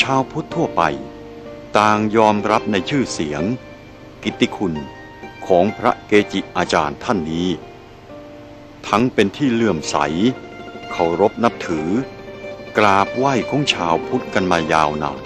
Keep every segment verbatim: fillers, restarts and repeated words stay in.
าวพุทธทั่วไปต่างยอมรับในชื่อเสียงกิตติคุณของพระเกจิอาจารย์ท่านนี้ทั้งเป็นที่เลื่อมใสเคารพนับถือกราบไหว้ของชาวพุทธกันมายาวนาน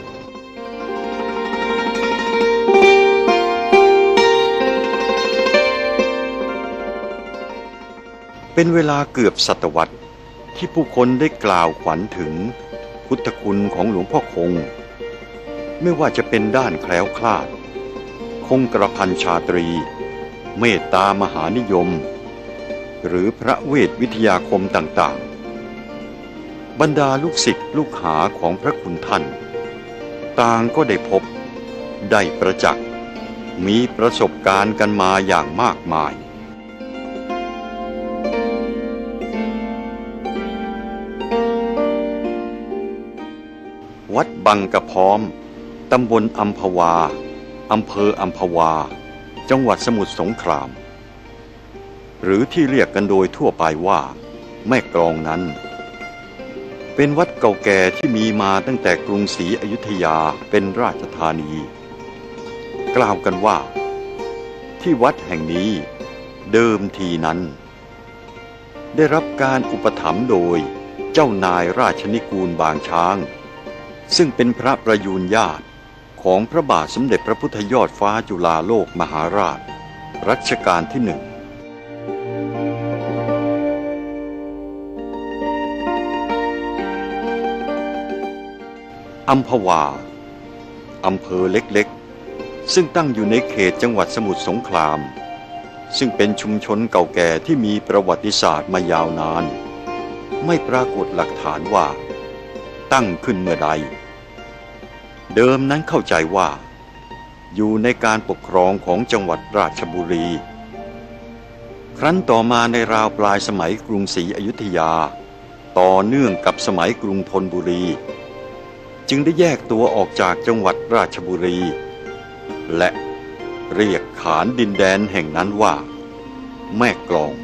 เป็นเวลาเกือบศตวรรษที่ผู้คนได้กล่าวขวัญถึงพุทธคุณของหลวงพ่อคงไม่ว่าจะเป็นด้านแคล้วคลาดคงกระพันชาตรีเมตตามหานิยมหรือพระเวทวิทยาคมต่างๆบรรดาลูกศิษย์ลูกหาของพระคุณท่านต่างก็ได้พบได้ประจักษ์มีประสบการณ์กันมาอย่างมากมายวัดบังกะพร้อมตำบลอัมพวาอำเภออัมพวาจังหวัดสมุทรสงครามหรือที่เรียกกันโดยทั่วไปว่าแม่กลองนั้นเป็นวัดเก่าแก่ที่มีมาตั้งแต่กรุงศรีอยุธยาเป็นราชธานีกล่าวกันว่าที่วัดแห่งนี้เดิมทีนั้นได้รับการอุปถัมภ์โดยเจ้านายราชนิกูลบางช้างซึ่งเป็นพระประยูรญาติของพระบาทสมเด็จพระพุทธยอดฟ้าจุฬาโลกมหาราชรัชกาลที่หนึ่งอัมพวาอำเภอเล็กๆซึ่งตั้งอยู่ในเขตจังหวัดสมุทรสงครามซึ่งเป็นชุมชนเก่าแก่ที่มีประวัติศาสตร์มายาวนานไม่ปรากฏหลักฐานว่าตั้งขึ้นเมื่อใดเดิมนั้นเข้าใจว่าอยู่ในการปกครองของจังหวัดราชบุรีครั้นต่อมาในราวปลายสมัยกรุงศรีอยุธยาต่อเนื่องกับสมัยกรุงธนบุรีจึงได้แยกตัวออกจากจังหวัดราชบุรีและเรียกขานดินแดนแห่งนั้นว่าแม่กลอง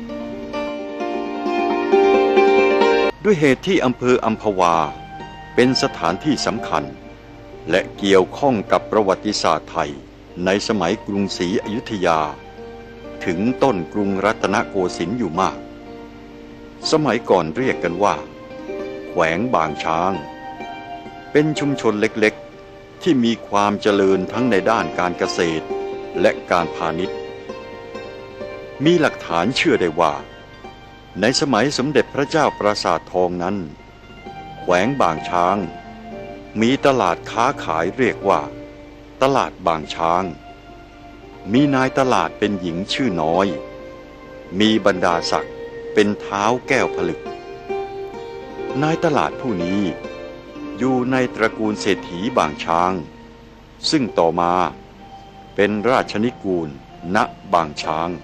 ด้วยเหตุที่อำเภออัมพวาเป็นสถานที่สำคัญและเกี่ยวข้องกับประวัติศาสตร์ไทยในสมัยกรุงศรีอยุธยาถึงต้นกรุงรัตนโกสินทร์อยู่มากสมัยก่อนเรียกกันว่าแขวงบางช้างเป็นชุมชนเล็กๆที่มีความเจริญทั้งในด้านการเกษตรและการพาณิชย์มีหลักฐานเชื่อได้ว่าในสมัยสมเด็จพระเจ้าปราสาททองนั้นแขวงบางช้างมีตลาดค้าขายเรียกว่าตลาดบางช้างมีนายตลาดเป็นหญิงชื่อน้อยมีบรรดาศักดิ์เป็นเท้าแก้วผลึกนายตลาดผู้นี้อยู่ในตระกูลเศรษฐีบางช้างซึ่งต่อมาเป็นราชนิกูลณบางช้าง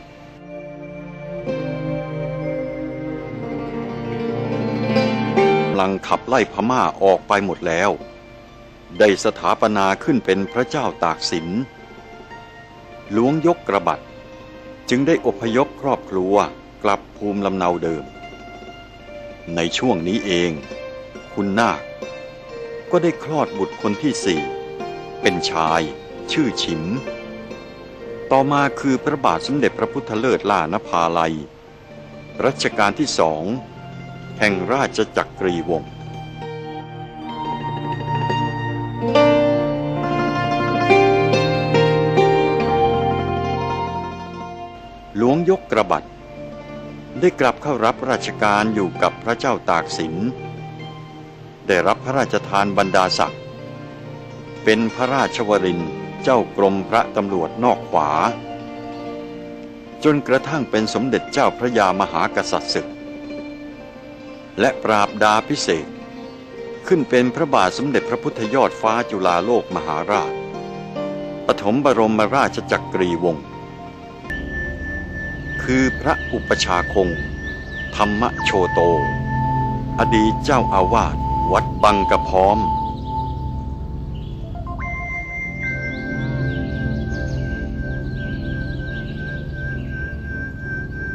กำลังขับไล่พม่าออกไปหมดแล้วได้สถาปนาขึ้นเป็นพระเจ้าตากสินหลวงยกกระบัดจึงได้อพยพครอบครัวกลับภูมิลำเนาเดิมในช่วงนี้เองคุณนาคก็ได้คลอดบุตรคนที่สี่เป็นชายชื่อฉิมต่อมาคือพระบาทสมเด็จพระพุทธเลิศล่านภาลัยรัชกาลที่สองแห่งราชจักรีวงศ์หลวงยกกระบัดได้กลับเข้ารับราชการอยู่กับพระเจ้าตากสินได้รับพระราชทานบรรดาศักดิ์เป็นพระราชวรินทร์เจ้ากรมพระตำรวจนอกขวาจนกระทั่งเป็นสมเด็จเจ้าพระยามหากษัตริย์ศึกและปราบดาพิเศษกขึ้นเป็นพระบาทสมเด็จพระพุทธยอดฟ้าจุฬาโลกมหาราชปฐมบรมราชจักรีวงศ์คือพระอุปชาคงธรรมโชโตอดีตเจ้าอาวาสวัดบังกะพร้อม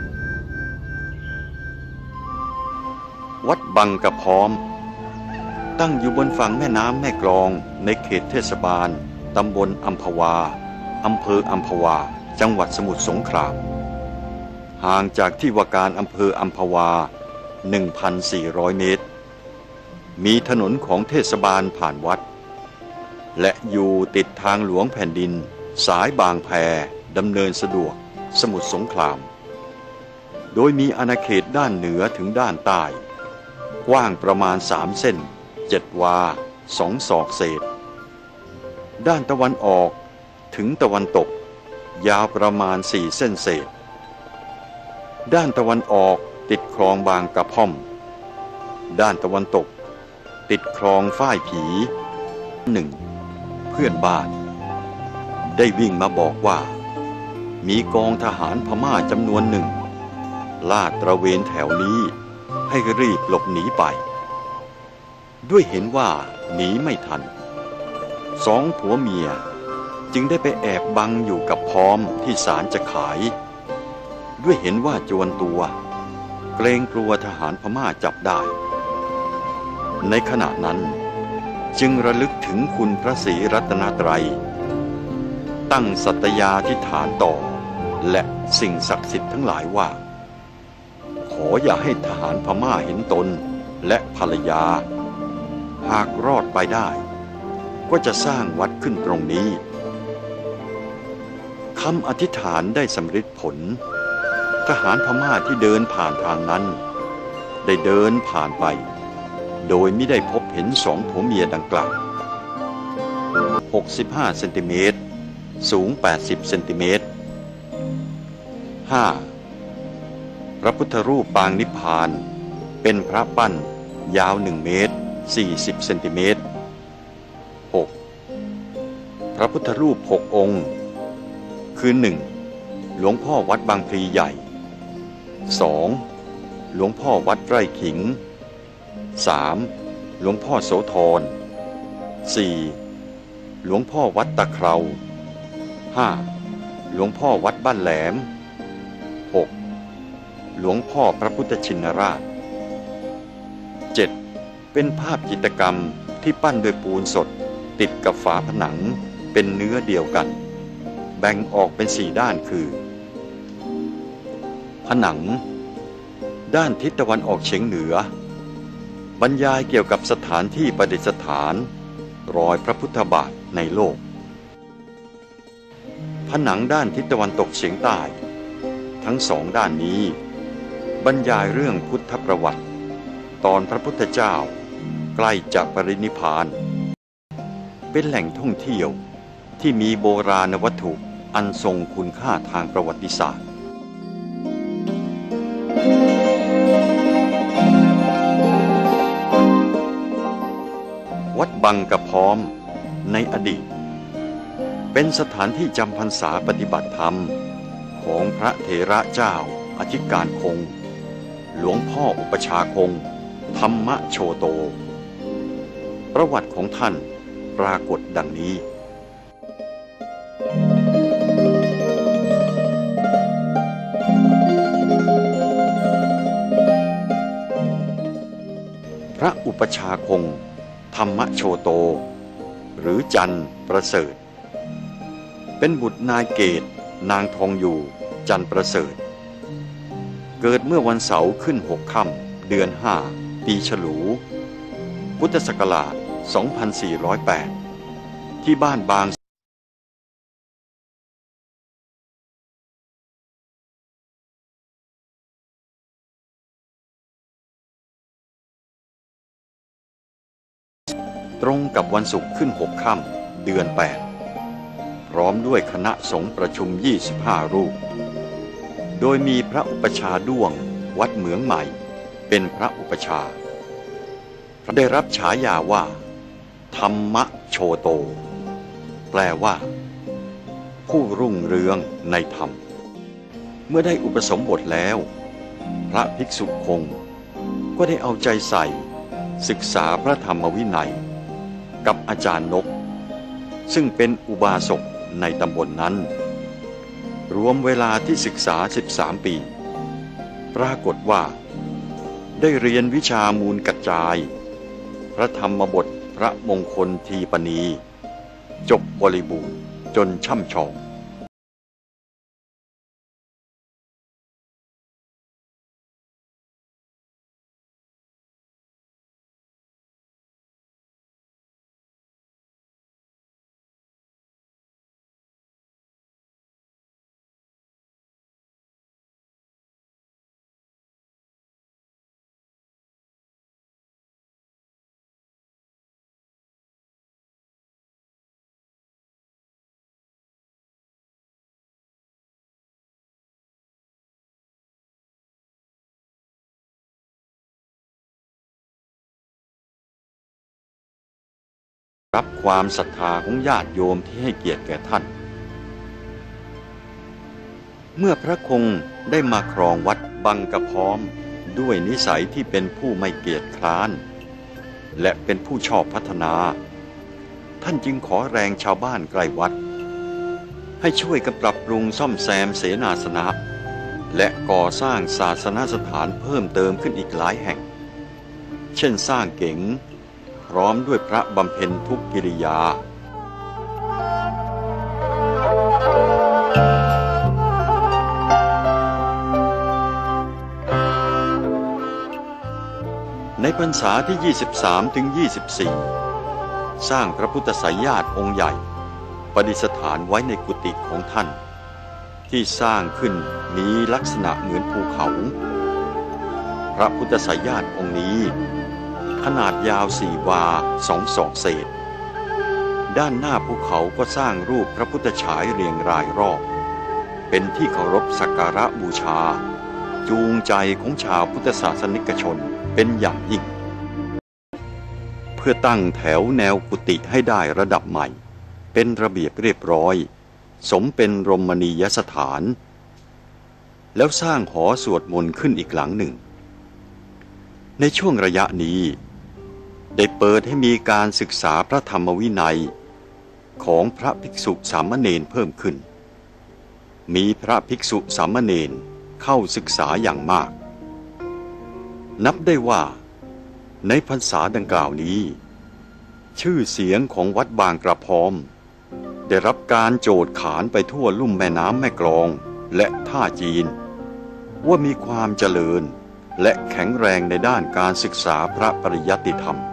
วัดบังกะพร้อมตั้งอยู่บนฝั่งแม่น้ำแม่กลองในเขตเทศบาลตำบลอัมพวาอำเภออัมพวาจังหวัดสมุทรสงครามห่างจากที่ว่าการอำเภออัมพวา หนึ่งพันสี่ร้อย เมตรมีถนนของเทศบาลผ่านวัดและอยู่ติดทางหลวงแผ่นดินสายบางแพดำเนินสะดวกสมุทรสงครามโดยมีอาณาเขตด้านเหนือถึงด้านใต้กว้างประมาณสามเส้นเจ็ดวาสองศอกเศษด้านตะวันออกถึงตะวันตกยาวประมาณสี่เส้นเศษด้านตะวันออกติดคลองบางกระพ่อมด้านตะวันตกติดคลองฝ้ายผีหนึ่งเพื่อนบ้านได้วิ่งมาบอกว่ามีกองทหารพม่าจำนวนหนึ่งลาดตระเวนแถวนี้ให้รีบหลบหนีไปด้วยเห็นว่าหนีไม่ทันสองผัวเมียจึงได้ไปแอบบังอยู่กับพร้อมที่ศาลจะขายด้วยเห็นว่าจวนตัวเกรงกลัวทหารพม่าจับได้ในขณะนั้นจึงระลึกถึงคุณพระศรีรัตนตรัยตั้งสัตยาธิษฐานต่อและสิ่งศักดิ์สิทธิ์ทั้งหลายว่าขออย่าให้ทหารพม่าเห็นตนและภรรยาหากรอดไปได้ก็จะสร้างวัดขึ้นตรงนี้คำอธิษฐานได้สำเร็จผลทหารพม่าที่เดินผ่านทางนั้นได้เดินผ่านไปโดยไม่ได้พบเห็นสองผัวเมียดังกล่าวหกสิบห้าเซนติเมตรสูงแปดสิบเซนติเมตร ห้า พระพุทธรูปปางนิพพานเป็นพระปั้นยาวหนึ่งเมตรสี่สิบเซนติเมตร หก พระพุทธรูปหกองค์คือ หนึ่ง หลวงพ่อวัดบางพลีใหญ่ สอง หลวงพ่อวัดไร่ขิง สาม หลวงพ่อโสธร สี่ หลวงพ่อวัดตะเครา ห้า หลวงพ่อวัดบ้านแหลม หก หลวงพ่อพระพุทธชินราช เจ็ด เป็นภาพจิตรกรรมที่ปั้นด้วยปูนสดติดกับฝาผนังเป็นเนื้อเดียวกันแบ่งออกเป็นสี่ด้านคือผนังด้านทิศตะวันออกเฉียงเหนือบรรยายเกี่ยวกับสถานที่ประดิษฐานรอยพระพุทธบาทในโลกผนังด้านทิศตะวันตกเฉียงใต้ทั้งสองด้านนี้บรรยายเรื่องพุทธประวัติตอนพระพุทธเจ้าใกล้จะปรินิพพานเป็นแหล่งท่องเที่ยวที่มีโบราณวัตถุอันทรงคุณค่าทางประวัติศาสตร์วัดบังกระพร้อมในอดีตเป็นสถานที่จำพรรษาปฏิบัติธรรมของพระเถระเจ้าอธิการคงหลวงพ่ออุปชาคงธรรมโชโตประวัติของท่านปรากฏดังนี้พระอุปชาคงธรรมโชโตหรือจันประเสริฐเป็นบุตรนายเกตนางทองอยู่จันประเสริฐเกิดเมื่อวันเสาร์ขึ้นหกค่ำเดือนห้าปีฉลูพุทธศักราชสองพันสี่ร้อยแปดที่บ้านบางตรงกับวันศุกร์ขึ้นหกค่ำเดือนแปดพร้อมด้วยคณะสงฆ์ประชุมยี่สิบห้ารูปโดยมีพระอุปชาด้วงวัดเหมืองใหม่เป็นพระอุปชาได้รับฉายาว่าธรรมโชโตแปลว่าผู้รุ่งเรืองในธรรมเมื่อได้อุปสมบทแล้วพระภิกษุคงก็ได้เอาใจใส่ศึกษาพระธรรมวินัยกับอาจารย์นกซึ่งเป็นอุบาสกในตำบล น, นั้นรวมเวลาที่ศึกษาสิบสามปีปรากฏว่าได้เรียนวิชามูลกระจายพระธรรมบทพระมงคลทีปณีจบบริบูรณ์จนช่ำชองรับความศรัทธาของญาติโยมที่ให้เกียรติแก่ท่านเมื่อพระคงได้มาครองวัดบังกะพร้อมด้วยนิสัยที่เป็นผู้ไม่เกียจคร้านและเป็นผู้ชอบพัฒนาท่านจึงขอแรงชาวบ้านใกล้วัดให้ช่วยกันปรับปรุงซ่อมแซมเสนาสนะและก่อสร้างศาสนสถานเพิ่มเติมขึ้นอีกหลายแห่งเช่นสร้างเก๋งพร้อมด้วยพระบำเพ็ญทุกกิริยาในพรรษาที่ ยี่สิบสามถึงยี่สิบสี่ สร้างพระพุทธไสยญาติองค์ใหญ่ประดิษฐานไว้ในกุฏิของท่านที่สร้างขึ้นมีลักษณะเหมือนภูเขาพระพุทธไสยญาติองค์นี้ขนาดยาวสี่วาสองศอกเศษด้านหน้าภูเขาก็สร้างรูปพระพุทธฉายเรียงรายรอบเป็นที่เคารพสักการะบูชาจูงใจของชาวพุทธศาสนิกชนเป็นอย่างยิ่งเพื่อตั้งแถวแนวกุฏิให้ได้ระดับใหม่เป็นระเบียบเรียบร้อยสมเป็นรมณียสถานแล้วสร้างหอสวดมนต์ขึ้นอีกหลังหนึ่งในช่วงระยะนี้ได้เปิดให้มีการศึกษาพระธรรมวินัยของพระภิกษุสามเณรเพิ่มขึ้นมีพระภิกษุสามเณรเข้าศึกษาอย่างมากนับได้ว่าในพรรษาดังกล่าวนี้ชื่อเสียงของวัดบางกระพร้อมได้รับการโจทย์ขานไปทั่วลุ่มแม่น้ำแม่กลองและท่าจีนว่ามีความเจริญและแข็งแรงในด้านการศึกษาพระปริยัติธรรม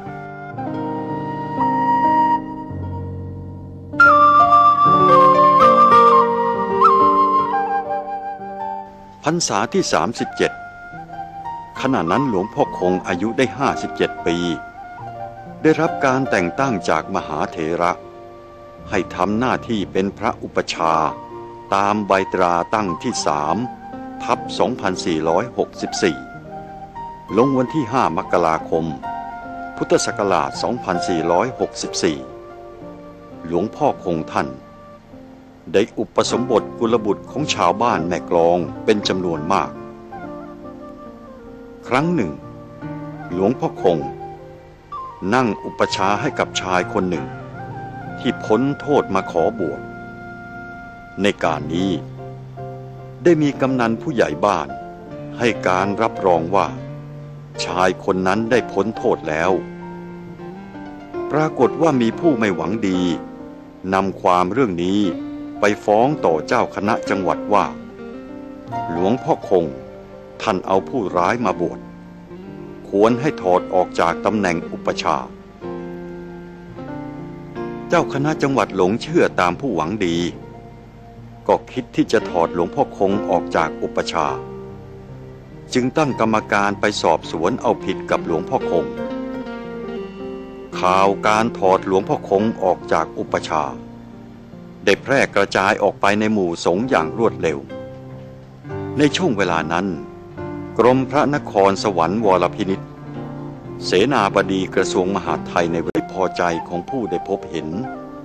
พรรษาที่สามสิบเจ็ดขณะนั้นหลวงพ่อคงอายุได้ห้าสิบเจ็ดปีได้รับการแต่งตั้งจากมหาเถระให้ทำหน้าที่เป็นพระอุปชาตามใบตราตั้งที่สามทับสองพันสี่ร้อยหกสิบสี่ลงวันที่ห้ามกราคมพุทธศักราชสองพันสี่ร้อยหกสิบสี่หลวงพ่อคงท่านได้อุปสมบทกุลบุตรของชาวบ้านแม่กลองเป็นจำนวนมากครั้งหนึ่งหลวงพ่อคงนั่งอุปชาให้กับชายคนหนึ่งที่พ้นโทษมาขอบวชในการนี้ได้มีกำนันผู้ใหญ่บ้านให้การรับรองว่าชายคนนั้นได้พ้นโทษแล้วปรากฏว่ามีผู้ไม่หวังดีนำความเรื่องนี้ไปฟ้องต่อเจ้าคณะจังหวัดว่าหลวงพ่อคงท่านเอาผู้ร้ายมาบวชควรให้ถอดออกจากตำแหน่งอุปชาเจ้าคณะจังหวัดหลงเชื่อตามผู้หวังดีก็คิดที่จะถอดหลวงพ่อคงออกจากอุปชาจึงตั้งกรรมการไปสอบสวนเอาผิดกับหลวงพ่อคงข่าวการถอดหลวงพ่อคงออกจากอุปชาได้แพร่กระจายออกไปในหมู่สงฆ์อย่างรวดเร็วในช่วงเวลานั้นกรมพระนครสวรรค์วรพินิจเสนาบดีกระทรวงมหาดไทยในไม่พอใจของผู้ได้พบเห็น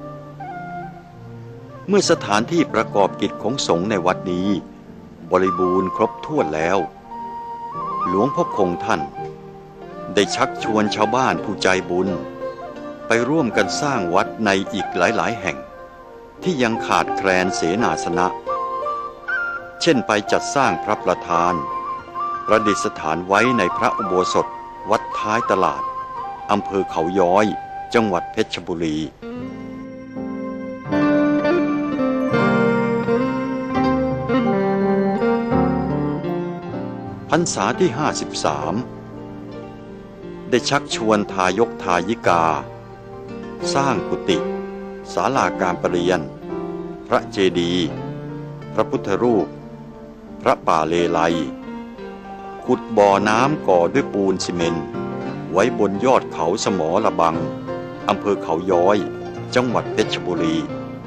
เมื่อสถานที่ประกอบกิจของสงฆ์ในวัดนี้บริบูรณ์ครบถ้วนแล้วหลวงพ่อคงท่านได้ชักชวนชาวบ้านผู้ใจบุญไปร่วมกันสร้างวัดในอีกหลายๆแห่งที่ยังขาดแคลนเสนาสนะเช่นไปจัดสร้างพระประธานประดิษฐานไว้ในพระอุโบสถวัดท้ายตลาดอำเภอเขาย้อยจังหวัดเพชรบุรีพรรษาที่ห้าสิบสามได้ชักชวนทายกทายิกาสร้างกุฏิศาลาการประเรียนพระเจดีย์พระพุทธรูปพระป่าเลไลขุดบ่อน้ำก่อด้วยปูนซีเมนต์ไว้บนยอดเขาสมอระบังอำเภอเขาย้อยจังหวัดเพชรบุรี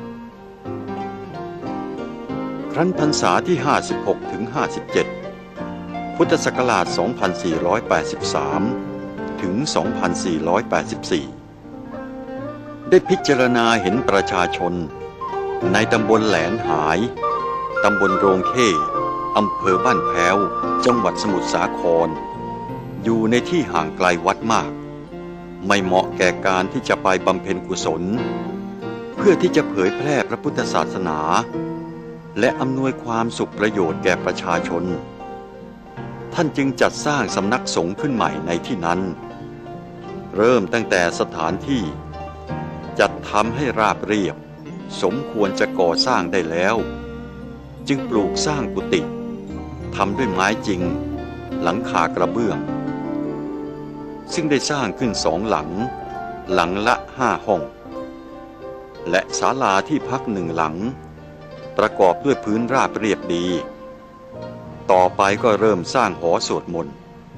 ครั้นพรรษาที่ห้าสิบหกถึงห้าสิบเจ็ดพุทธศักราชสองพันสี่ร้อยแปดสิบสามถึงสองพันสี่ร้อยแปดสิบสี่ได้พิจารณาเห็นประชาชนในตำบลแหลนหายตำบลโรงเข้อำเภอบ้านแพ้วจังหวัดสมุทรสาครอยู่ในที่ห่างไกลวัดมากไม่เหมาะแก่การที่จะไปบำเพ็ญกุศลเพื่อที่จะเผยแพร่พระพุทธศาสนาและอำนวยความสุขประโยชน์แก่ประชาชนท่านจึงจัดสร้างสำนักสงฆ์ขึ้นใหม่ในที่นั้นเริ่มตั้งแต่สถานที่จัดทำให้ราบเรียบสมควรจะก่อสร้างได้แล้วจึงปลูกสร้างกุฏิทำด้วยไม้จริงหลังคากระเบื้องซึ่งได้สร้างขึ้นสองหลังหลังละห้าห้องและศาลาที่พักหนึ่งหลังประกอบด้วยพื้นราบเรียบดีต่อไปก็เริ่มสร้างหอสวดมนต์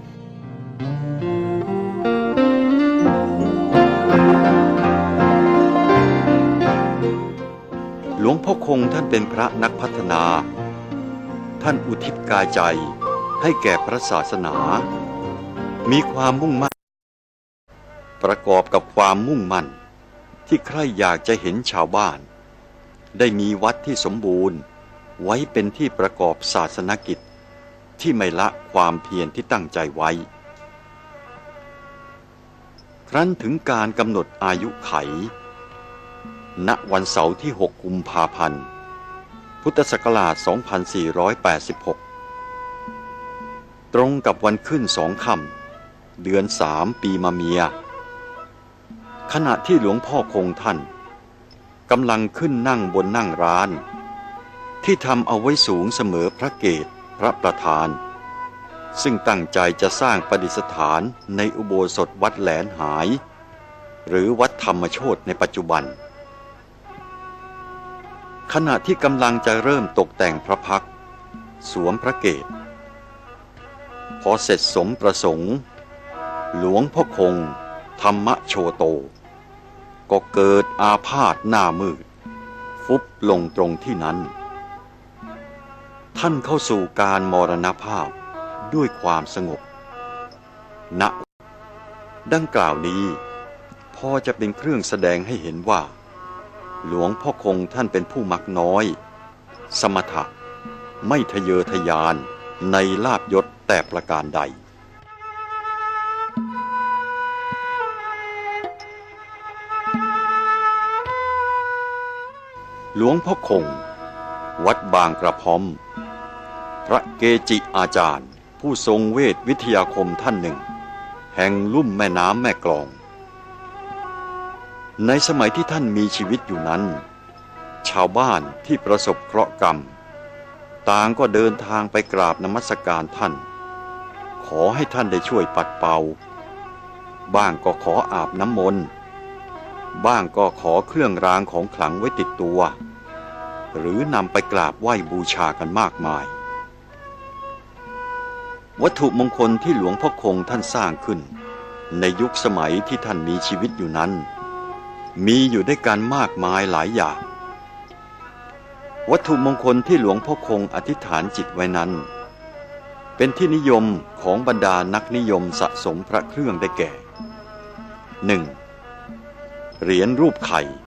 หลวงพ่อคงท่านเป็นพระนักพัฒนาท่านอุทิศกายใจให้แก่พระศาสนามีความมุ่งมั่นประกอบกับความมุ่งมั่นที่ใครอยากจะเห็นชาวบ้านได้มีวัดที่สมบูรณ์ไว้เป็นที่ประกอบศาสนกิจที่ไม่ละความเพียรที่ตั้งใจไว้ครั้นถึงการกำหนดอายุไขณวันเสาร์ที่หกกุมภาพันธ์พุทธศักราชสองพันสี่ร้อยแปดสิบหกตรงกับวันขึ้นสองค่ำเดือนสามปีมะเมียขณะที่หลวงพ่อคงท่านกำลังขึ้นนั่งบนนั่งร้านที่ทำเอาไว้สูงเสมอพระเกศพระประธานซึ่งตั้งใจจะสร้างประดิษฐานในอุโบสถวัดแหลนหายหรือวัดธรรมโชติในปัจจุบันขณะที่กำลังจะเริ่มตกแต่งพระพักตร์สวมพระเกศพอเสร็จสมประสงค์หลวงพ่อคงธรรมโชโตก็เกิดอาพาธหน้ามืดฟุบลงตรงที่นั้นท่านเข้าสู่การมรณภาพด้วยความสงบณดังกล่าวนี้พอจะเป็นเครื่องแสดงให้เห็นว่าหลวงพ่อคงท่านเป็นผู้มักน้อยสมถะไม่ทะเยอทะยานในลาภยศแต่ประการใดหลวงพ่อคงวัดบางกระพร้อมพระเกจิอาจารย์ผู้ทรงเวทวิทยาคมท่านหนึ่งแห่งลุ่มแม่น้ำแม่กลองในสมัยที่ท่านมีชีวิตอยู่นั้นชาวบ้านที่ประสบเคราะห์กรรมต่างก็เดินทางไปกราบนมัสการท่านขอให้ท่านได้ช่วยปัดเป่าบ้างก็ขออาบน้ำมนต์บ้างก็ขอเครื่องรางของขลังไว้ติดตัวหรือนำไปกราบไหว้บูชากันมากมายวัตถุมงคลที่หลวงพ่อคงท่านสร้างขึ้นในยุคสมัยที่ท่านมีชีวิตอยู่นั้นมีอยู่ด้วยกันมากมายหลายอย่างวัตถุมงคลที่หลวงพ่อคงอธิษฐานจิตไว้นั้นเป็นที่นิยมของบรรดานักนิยมสะสมพระเครื่องได้แก่ หนึ่ง เหรียญรูปไข่